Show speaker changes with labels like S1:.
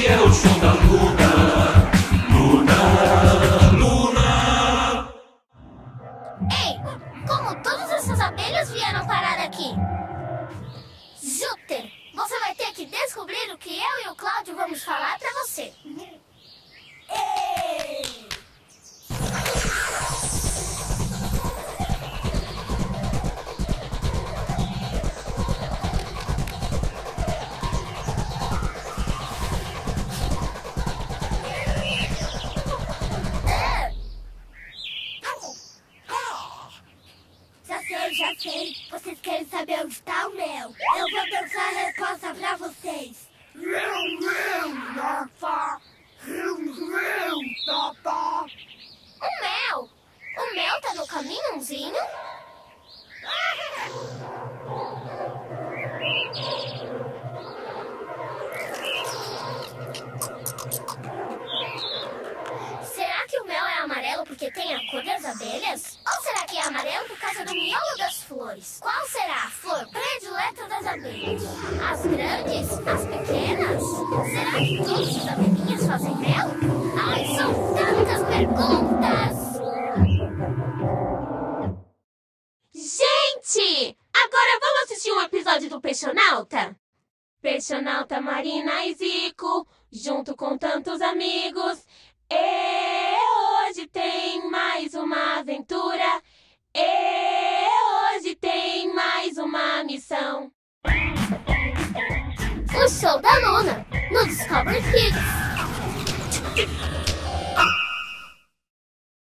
S1: é o show da Luna. Luna, Luna.
S2: Ei, como todas essas abelhas vieram parar aqui? Júpiter, você vai ter que descobrir o que eu e o Cláudio vamos falar pra você. Ei! Já sei. Vocês querem saber onde está o mel? Eu vou dançar a resposta pra vocês. O mel? O mel tá no caminhãozinho? Será que o mel é amarelo porque tem a cor das abelhas? Ou será que é amarelo por causa do miolo das flores? Qual será a flor predileta das abelhas? As grandes? As pequenas? Será que todas as abelhinhas fazem mel? Ai, são tantas perguntas! Gente! Agora vamos assistir um episódio do Peixonauta? Peixonauta, Marina e Zico, junto com tantos amigos. E hoje tem mais uma aventura. E hoje tem mais uma missão. O show da Luna, no Discovery Kids.